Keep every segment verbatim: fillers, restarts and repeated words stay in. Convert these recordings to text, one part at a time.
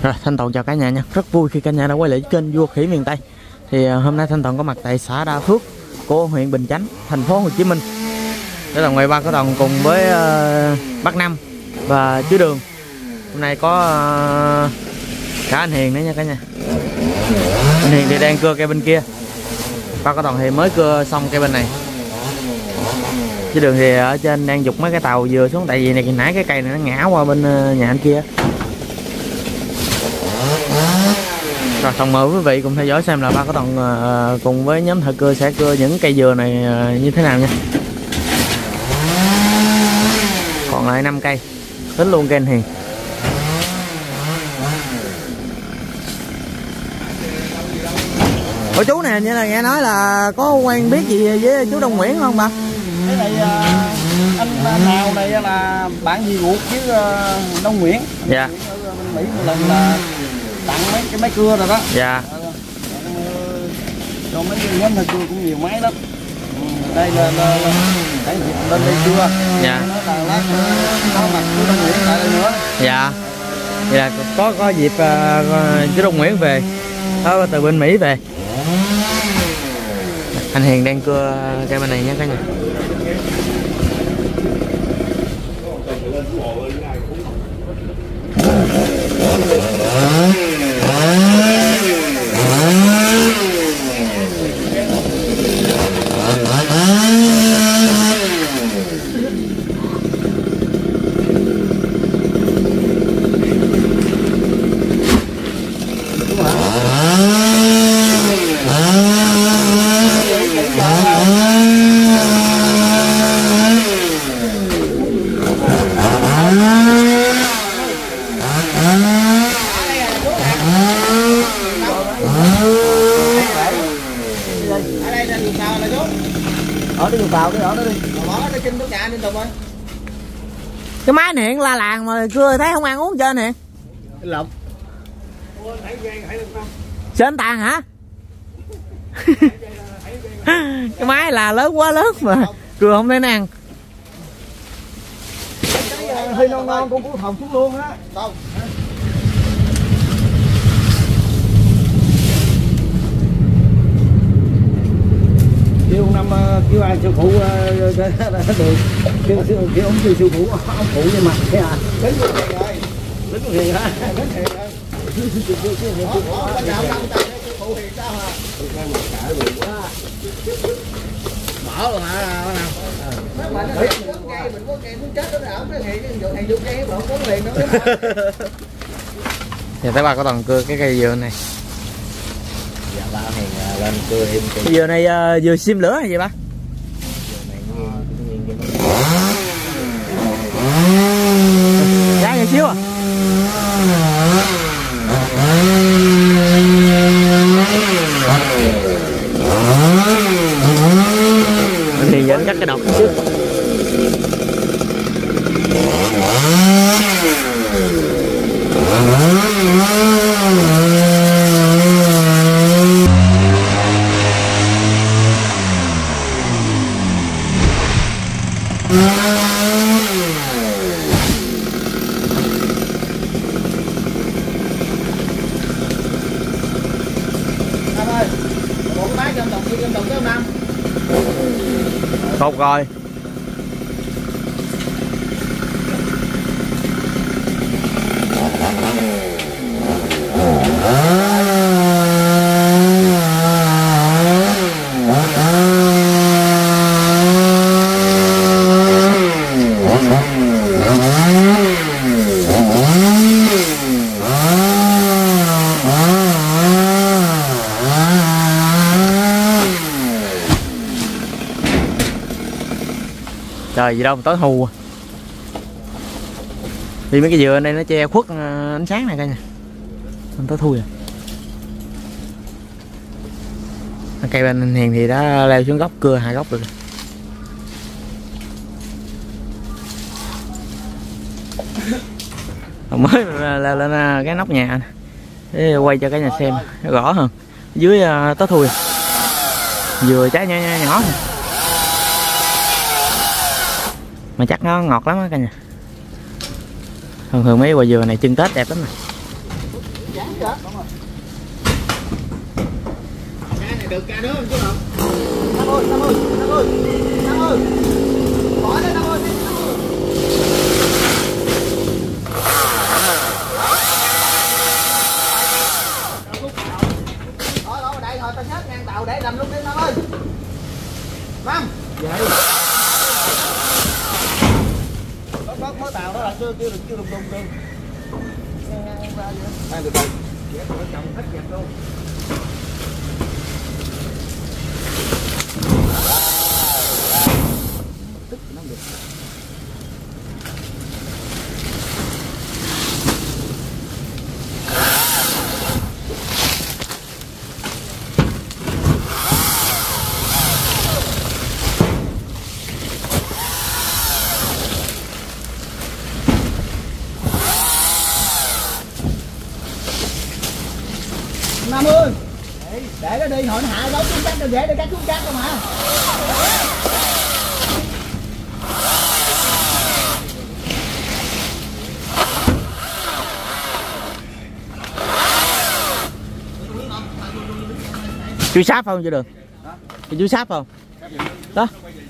Rồi, Thanh Toàn chào cả nhà nha. Rất vui khi cả nhà đã quay lại kênh Vua Khỉ Miền Tây. Thì uh, hôm nay Thanh Toàn có mặt tại xã Đa Phước của huyện Bình Chánh, thành phố Hồ Chí Minh. Đây là ngoài ba của Toàn cùng với uh, bác Năm và chú Đường. Hôm nay có uh, cả anh Hiền nữa nha cả nhà. Anh Hiền thì đang cưa cây bên kia. Ba của Toàn thì mới cưa xong cây bên này. Chú Đường thì ở trên đang giục mấy cái tàu vừa xuống, tại vì này nãy cái cây này nó ngã qua bên uh, nhà anh kia. Rồi, Toàn mời quý vị cùng theo dõi xem là ba có Toàn uh, cùng với nhóm thợ cưa sẽ cưa những cây dừa này uh, như thế nào nha. Còn lại năm cây, tính luôn cây anh Hiền. Ủa chú nè, như là nghe nói là có quen biết gì với chú Đông Nguyễn không ba? Cái này uh, anh Nào này là bạn gì ruột với uh, Đông Nguyễn. Dạ. Ở bên Mỹ một lần là tặng mấy cái máy cưa rồi đó. Dạ. Còn mấy nhóm thợ cưa cũng nhiều máy lắm. Đây là là để lên đây cưa. Dạ. Nó là lát nó mặt của Đông Nguyễn lại đây nữa. Dạ. Vậy là có có dịp uh, chú Đông Nguyễn về, đó, từ bên Mỹ về. Anh Hiền đang cưa cây bên này nha cả nhà. Ở đi vào đi, ở đó đi. Bỏ nó trên cái nhà lên Tùng ơi. Cái máy này la làng mà cưa thấy không ăn uống trên nè. Lộc. Trên tàn hả? Cái máy là lớn quá lớn mà cưa không thấy ăn. Hơi non non con cú thòng xuống luôn á. Không. Kêu năm kêu ai siêu phụ được kêu kêu kêu ông siêu phụ ông phụ với mặt thế à? Đến rồi rồi. Đến rồi hả? Đến rồi rồi. Mở rồi hả? Mình có cây mình có cây muốn chết nó ổng cái hiện thằng vô cây bọn có liền đó. Giờ tới ba có Toàn cưa cái cây dừa này. Dạ ba Hiền lên cưa thêm cây dừa này uh, dừa sim lửa hay gì ba? Ra nhỏ xíu à? Thì dẫn cắt cái độc trước. Tốt rồi. Trời gì đâu mà tối hù. Vì mấy cái dừa này nó che khuất ánh sáng này coi nha. Không tối thui à. Cây bên anh Hiền thì đã leo xuống gốc cưa hai gốc rồi. Mới leo lên cái nóc nhà để quay cho cả nhà xem nó rõ hơn. Dưới tối thui. Dừa trái nhỏ nhỏ nhỏ. Mà chắc nó ngọt lắm á cả nhà. Thường thường mấy quả dừa này trưng Tết đẹp lắm nè. hả? Cái này được ca nữa chứ không? Năm ơi, năm ơi, năm ơi, năm ơi. Bỏ lên năm ơi, năm ơi. Đó, đó, đây rồi, tao xếp ngang tàu để làm lúc đi năm ơi. Năm. Vậy. Có có tàu đó là chưa chưa được chưa được đùng đùng. Ngang ngang ra vậy. Hai từ từ. Dẹp nó chồng hết dẹp luôn. Tức nó được. Năm ơi, để nó đi hồi nó hạ gấu xuống cắt rồi dễ để cắt xuống cắt không hả? Chui sáp không chưa được? Chui sáp không? Đó.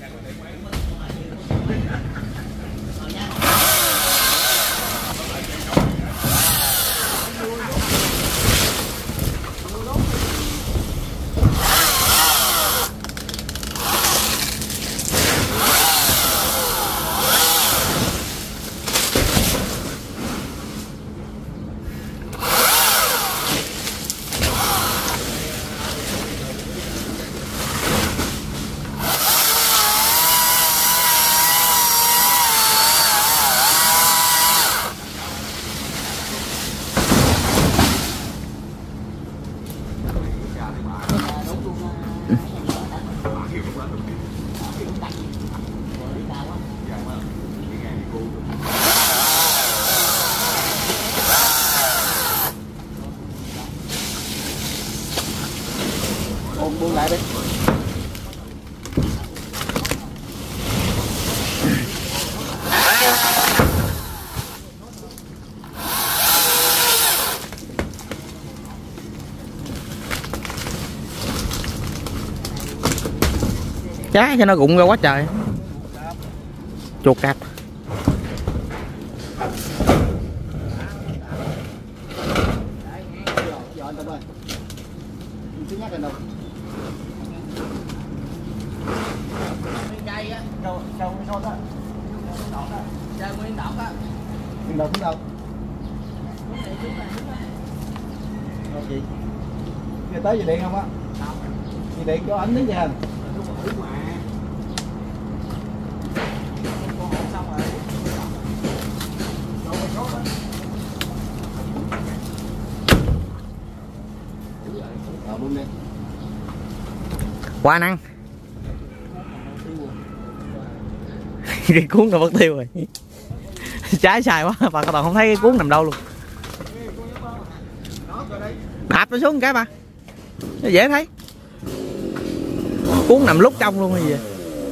Buông buông lại đi. Trái cho nó rụng ra quá trời. Chuột cạp. Nguyên đầu xuống đâu? Đâu chị? Kia tới gì điện không á? Gì điện cho ảnh đến giờ. Quá năng. Cái cuốn nó mất tiêu rồi. Trái xài quá, bà các bạn không thấy cái cuốn nằm đâu luôn. Đạp nó xuống cái bà. Nó dễ thấy. Cuốn nằm lúc trong luôn hay gì.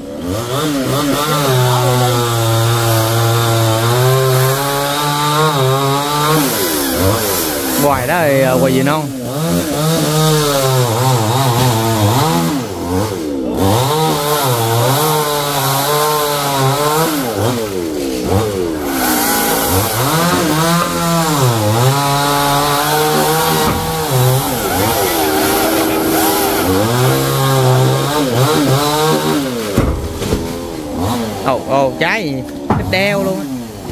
Ngoài đó thì quay gì non. Ồ, ồ, trái gì? Cái đeo luôn á.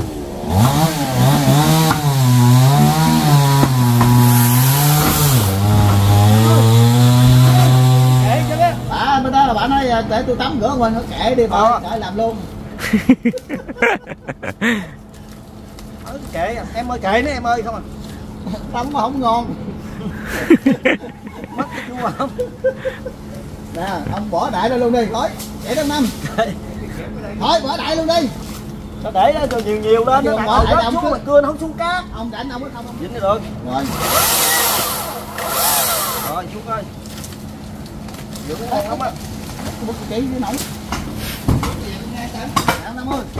Kệ chứ á. À, bên đó là bạn nói để tôi tắm rửa mình nó kệ đi bà, ờ. Kệ làm luôn. Ờ, kệ em ơi, kệ nữa em ơi không à. Tắm mà không ngon. Mất cái chua không? Nè, ông bỏ đại ra luôn đi, nói. Để đó năm. Thôi bỏ đại luôn đi. Sao để đó cho nhiều nhiều lên nó bỏ đại ông xuống mà cưa nó không xuống cát. Ông đánh ông có không? Dính được. Rồi. Rồi xuống ơi. Giữ cái này không á. Một cái chỉ nóng. Nghe tấn. Năm năm ơi.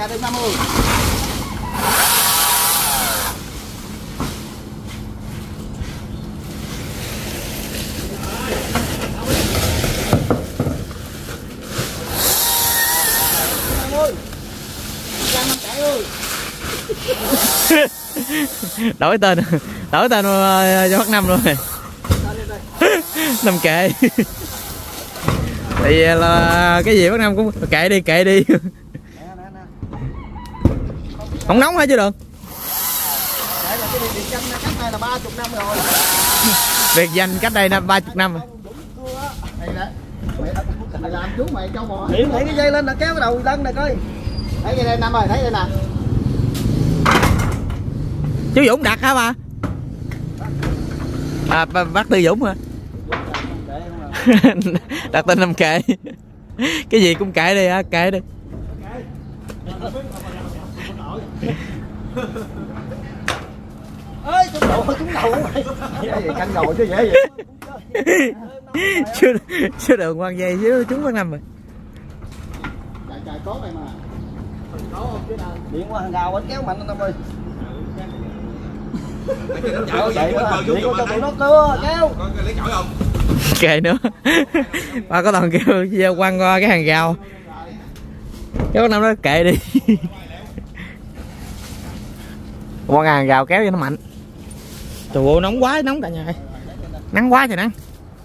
ra được năm mươi. Đổi tên đổi tên cho bắt năm luôn rồi. Năm kệ. Tại vì là cái gì bắt năm cũng kệ đi kệ đi. Không nóng hả chứ được. Biệt danh cách đây năm ba chục năm. Mày làm chú mày cho bò. Điểm lấy cái dây lên là kéo cái đầu lân này coi. Thấy cái đây năm rồi, thấy đây nè. Chú Dũng đặt hả bà? À bác Tư Dũng hả? Đặt tên năm kệ. Cái gì cũng kệ đi hả? Kệ đi. Ơi trúng đầu trúng đầu mày. Cái gì canh đầu chứ dễ vậy. Chưa chưa được ngoan dây chứ chúng bắt năm rồi. Trời trời có này mà. Có không chứ nào. Điện qua hàng gào anh kéo mạnh anh ơi. Chảo vậy mà. Điện qua cho tụi nó cưa kéo. Có lấy chổi không? Kệ nữa. Ba có toàn kêu quăng qua cái hàng rào. Cái bắt năm đó kệ đi. Qua hàng rào kéo cho nó mạnh. Trời ơi nóng quá, nóng cả nhà ơi. Nắng quá trời nắng.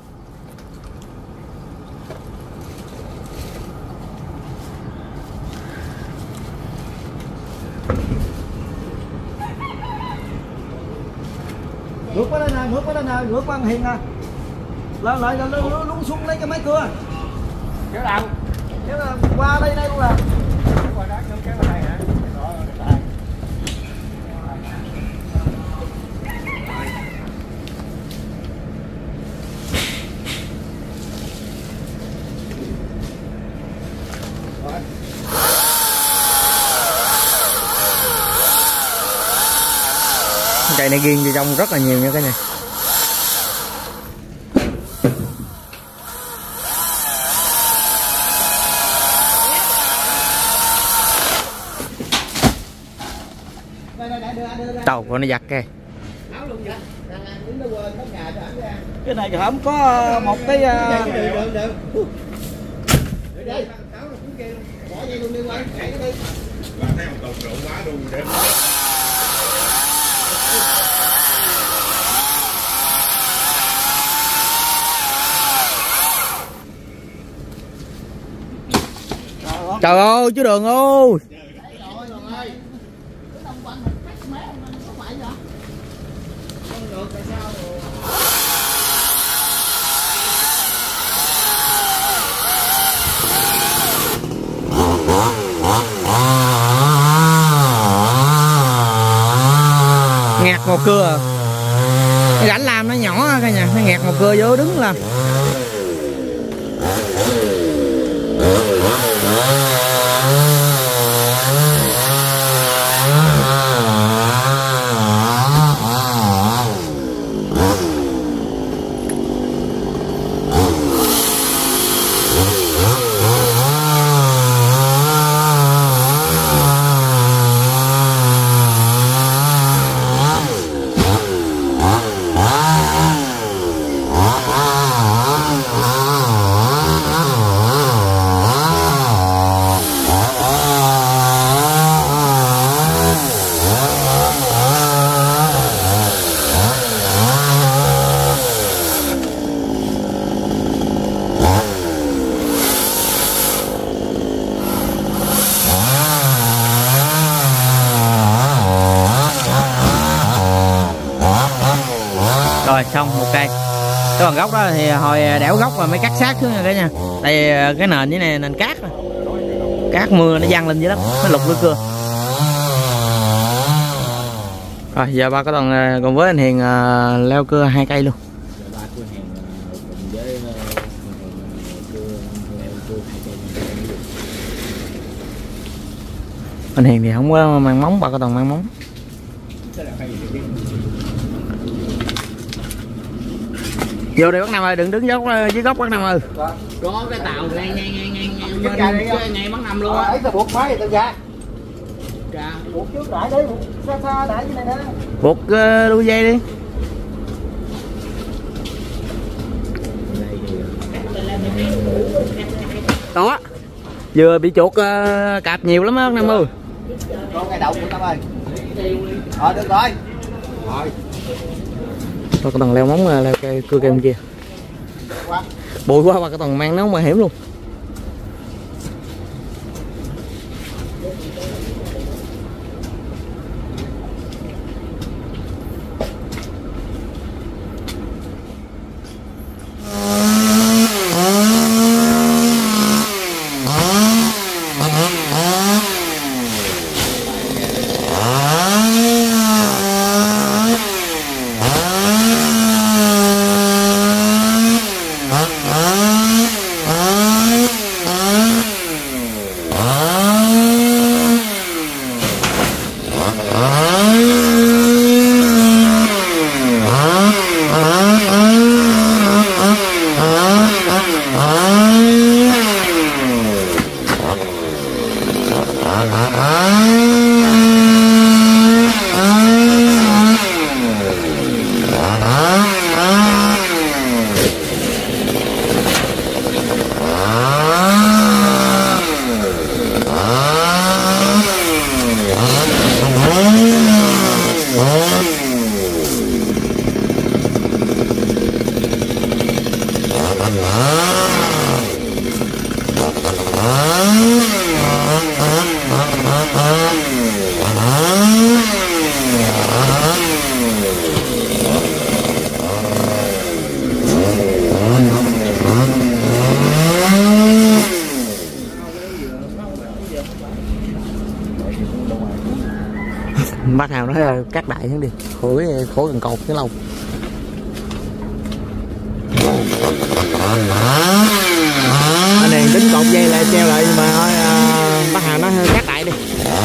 Ngược qua đây nè, ngược qua đây nè, ngược qua Hiền nè. Lên lại lên lún xuống lấy cái máy cưa. Kéo đầu. Kéo qua đây đây luôn nè. Qua đó kéo qua đây hả? Cây này ghiêng vô trong rất là nhiều nha cả nhà. Tàu của nó giặt kìa. Cái này không có một cái trời ơi chú Đường ơi. Ngạt một cưa. Cái rãnh làm nó nhỏ cả nhà, nó ngạt một cưa vô đứng làm. Rồi xong một cây. Cái phần gốc đó thì hồi đẽo gốc mà mới cắt sát xuống nha cả nhà. Tại vì cái nền như này nền cát rồi. Cát mưa nó văng lên dưới đất, nó lục lưỡi cưa. Rồi giờ ba có toàn cùng với anh Hiền uh, leo cưa hai cây luôn. Anh Hiền thì không có mang móng, ba có toàn mang móng. Vô đây bác Năm ơi, đừng đứng dốc dưới gốc bác Năm ơi. Có cái tàu ngay ngay ngay ngay ngay ngay bác Năm luôn á. Ấy tao buộc phá vậy tao ra. Buộc trước đại đi, buộc xa xa đại như này nè. Buộc uh, đuôi dây đi. Đó. Vừa bị chuột uh, cạp nhiều lắm á Nam ơi. Con ngay đầu của Nam ơi. Rồi được rồi. Rồi. Thôi cái tầng leo móng leo cây cưa cây bên kia. Bụi quá mà cái tầng mang nó mà hiểm luôn. Bác Hào nói là cắt đại xuống đi, khổ khổ gần cột cái lâu. Anh này tính cột dây lại treo lại nhưng mà thôi à, bác Hào nói cắt đại đi.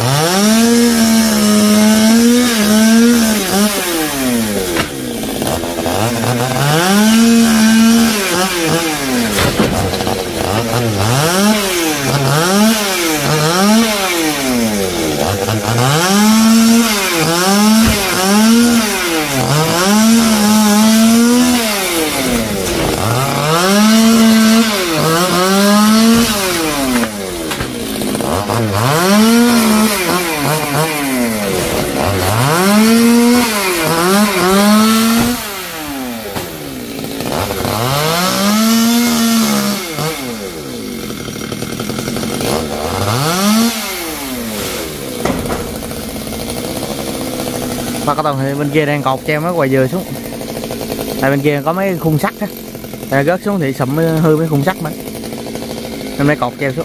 Ba cái tầng thì bên kia đang cột treo mấy quầy dừa xuống. Tại bên kia có mấy khung sắt á. Tại rớt xuống thì sụm hư mấy khung sắt mà. Nên mấy cột treo xuống.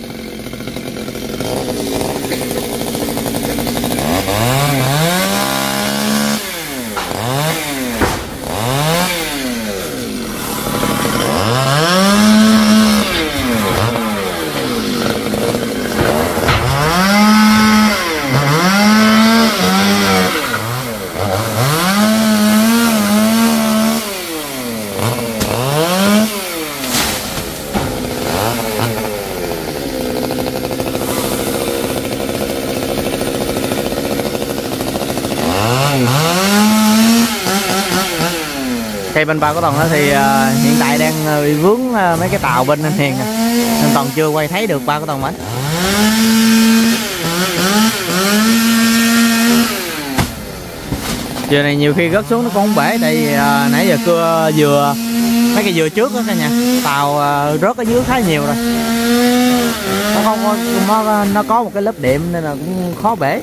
Cây bên Ba Có Tòng đó thì uh, hiện tại đang uh, bị vướng uh, mấy cái tàu bên anh Hiền nên Tòng chưa quay thấy được Ba Có Tòng bánh. Giờ này nhiều khi rớt xuống nó cũng không bể, tại vì uh, nãy giờ cưa dừa mấy cái dừa trước đó cả nhà, tàu uh, rớt ở dưới khá nhiều rồi. Nó không có nó, nó có một cái lớp đệm nên là cũng khó bể.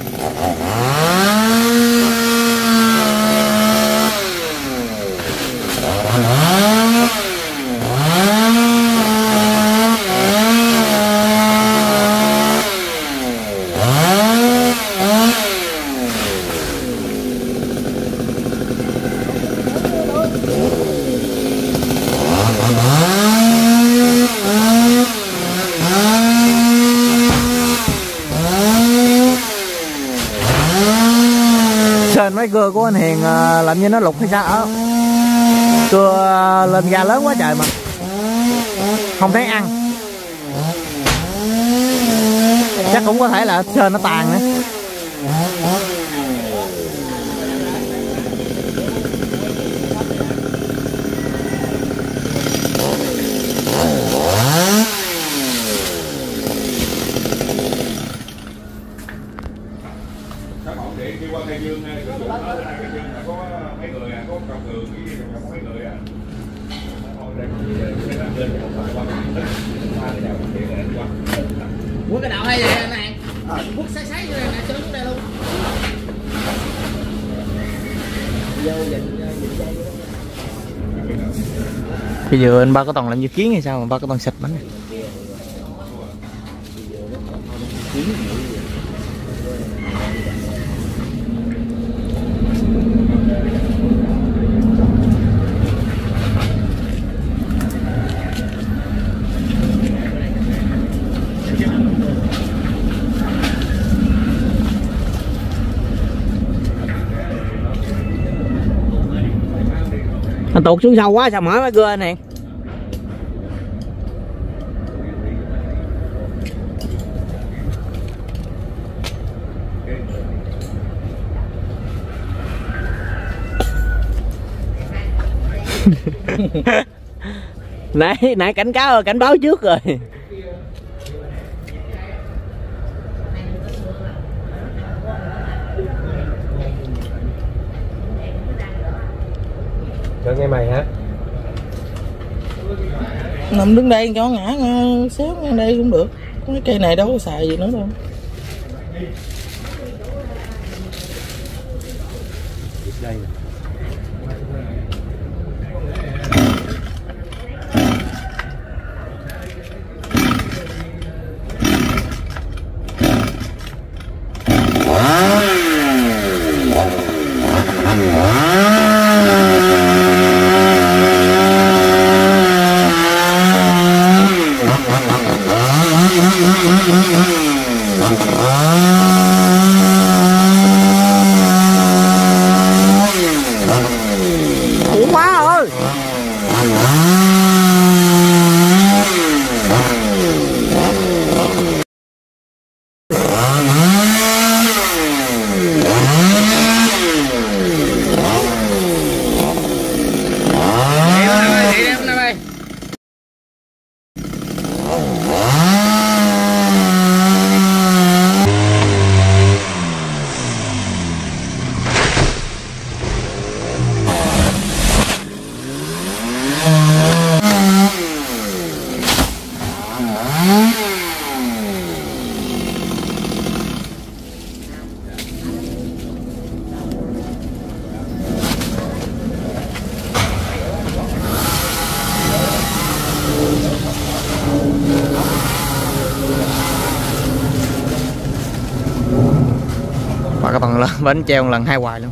Sên mấy cưa của anh Hiền làm như nó lục hay sao ở cưa lên ga lớn quá trời mà không thấy ăn, chắc cũng có thể là sên nó tàn nữa. Quất cái đậu hay vậy anh này? Quất sấy sấy rồi nè, cho xuống đây luôn. Bây giờ anh ba có toàn làm như kiến hay sao mà ba có toàn xịt bánh này. Nó tụt xuống sâu quá sao mở mấy cưa nè. nãy nãy cảnh cáo cảnh báo trước rồi. Cho nghe mày hả? Nằm đứng đây cho ngã xéo ngang đây cũng được. Cái cây này đâu có xài gì nữa đâu. Đây nè. Ủa má ơi. Ba cái phần bánh treo lần hai hoài luôn.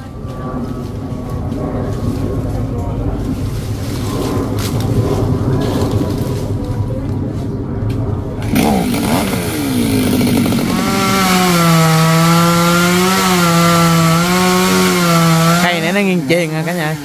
Cây này nó nghiêng chiền à cả nhà.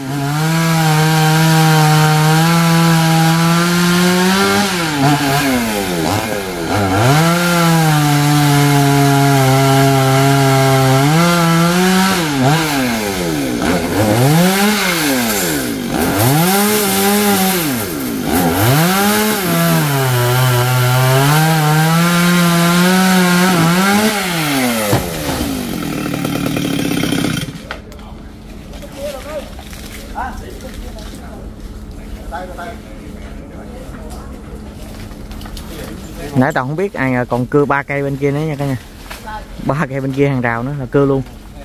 Nãy tao không biết ai còn cưa ba cây bên kia nữa nha cả nhà. Ba cây bên kia hàng rào nữa là cưa luôn.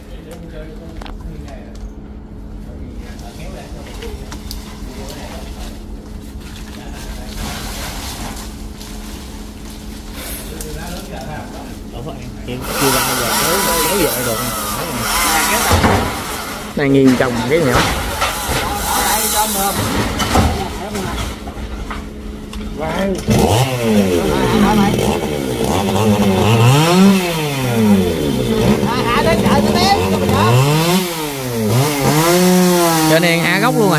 Đang nghiêng trồng cái nhỏ. Cho nên hạ gốc luôn rồi.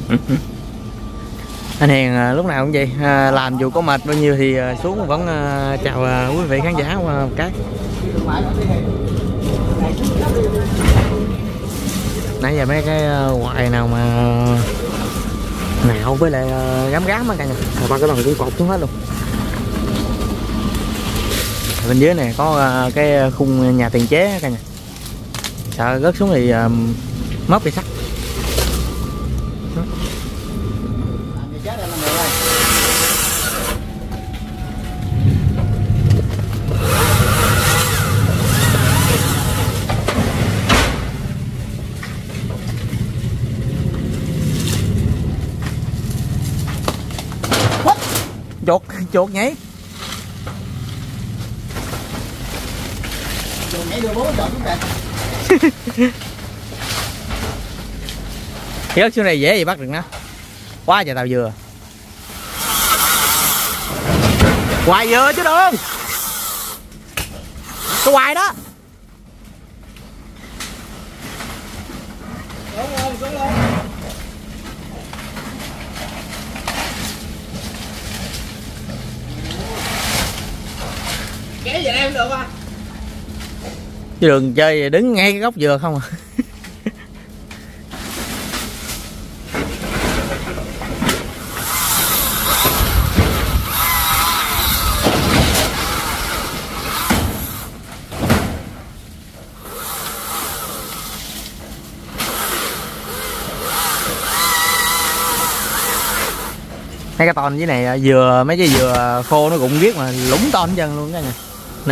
Anh Hiền à, lúc nào cũng vậy, à, làm dù có mệt bao nhiêu thì à, xuống vẫn à, chào à, quý vị khán giả một cái. Nãy giờ mấy cái uh, hoài nào mà nạo với lại uh, gám gám á cả nhà, ba cái lần cũng cột xuống hết luôn. Bên dưới này có uh, cái khung nhà tiền chế cả nhà, sợ rớt xuống thì uh, mất cái sắt. Chuột, chuột nhảy. Chuột nhảy đưa bố chuột xuống kìa. Cái ớt xuống đây dễ gì bắt được nó. Quá trời tàu dừa. Hoài dừa chứ đường. Cái hoài đó. Xuống luôn, xuống luôn. Kéo về đây không được à? Chứ đường chơi đứng ngay cái góc dừa không à. Mấy cái ton dưới này dừa, mấy cái dừa khô nó rụng riết mà lũng ton chân luôn cả nhà. Nè.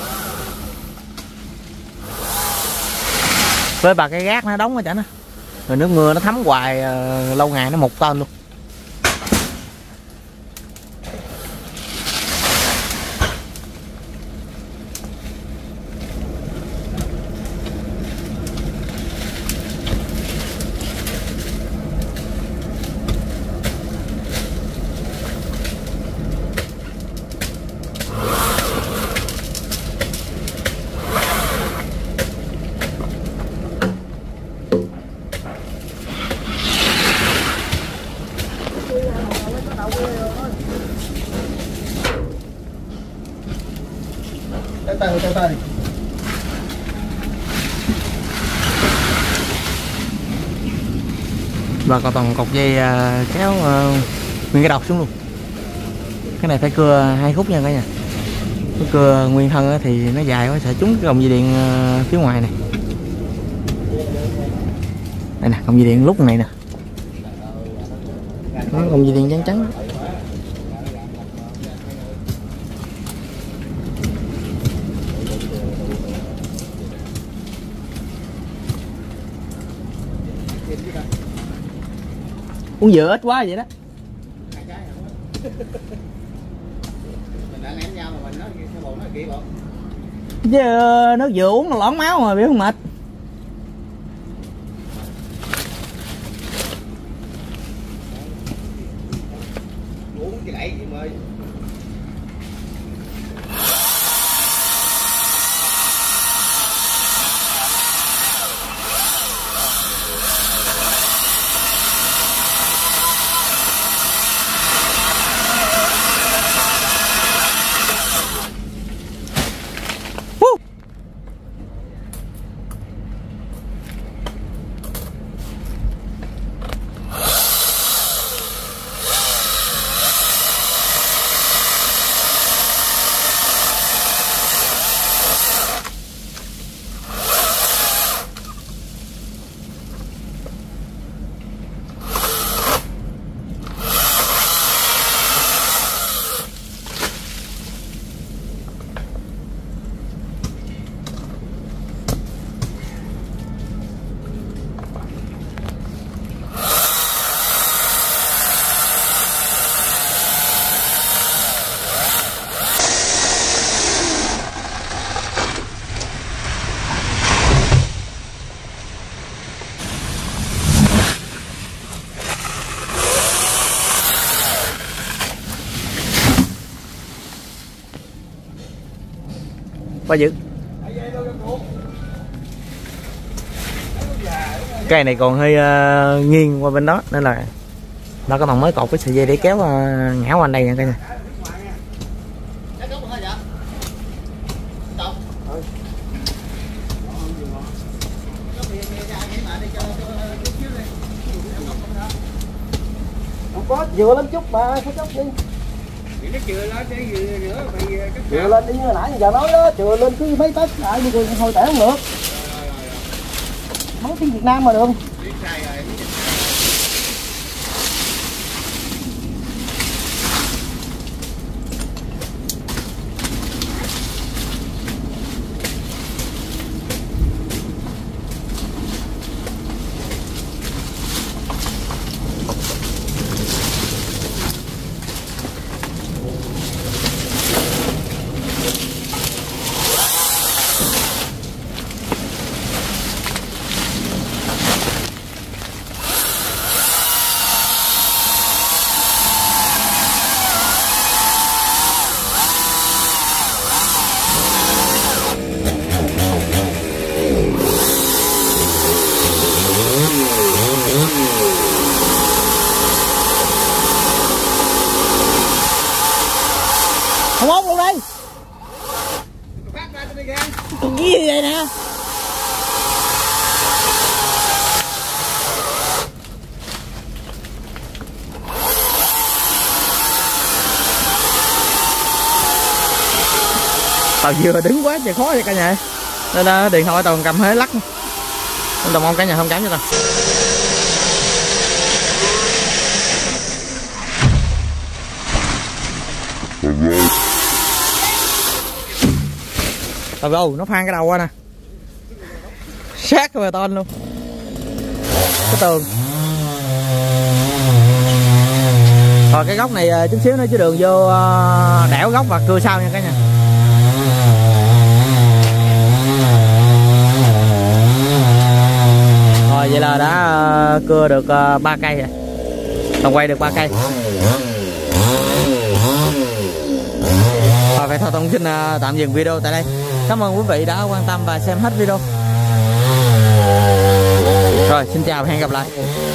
Với bà cái gác nó đóng ở chảnh á. Rồi nước mưa nó thấm hoài uh, lâu ngày nó mục ton luôn. Từ từ từ từ. Và còn toàn cột dây uh, kéo uh, nguyên cái đầu xuống luôn. Cái này phải cưa hai khúc nha cả nhà. Cái cưa nguyên thân thì nó dài quá, sẽ trúng cái còng dây điện uh, phía ngoài này. Đây nè, còng dây điện lúc này nè. Nó còng dây điện trắng trắng. Uống dừa ít quá vậy đó. Mình đã ném nhau mà mình nói cái bộ nó kỹ bộ. Chứ nước dừa uống là lõn máu mà bị không mệt. Uống cái đẩy gì ơi. Quá dữ. Cây này còn hơi uh, nghiêng qua bên đó nên là Đó các bạn mới cột cái sợi dây để kéo uh, ngã qua đây nha cả nhà. Không có vừa lên chút mà phải chút đi. Nó chừa lên để vừa nữa mày Chừa lên đi như nãy giờ nói đó, chừa lên cứ mấy tấc lại như người hồi tẻ không được. Nói tiếng Việt Nam mà được. Không ốp luôn đi. Cái gì vậy nè? Tàu vừa đứng quá trời khó vậy cả nhà. Nên điện thoại tàu cầm hơi lắc. Tàu mong cả nhà thông cảm cho tao. Tàu gồ nó phan cái đầu qua nè, sát cái bê tông luôn cái tường. Rồi cái góc này chút xíu nữa chứ đường vô đẽo góc và cưa sau nha cả nhà. Rồi vậy là đã cưa được ba cây rồi, tao quay được ba cây. Rồi vậy thôi Tông xin tạm dừng video tại đây. Cảm ơn quý vị đã quan tâm và xem hết video. Rồi xin chào và hẹn gặp lại.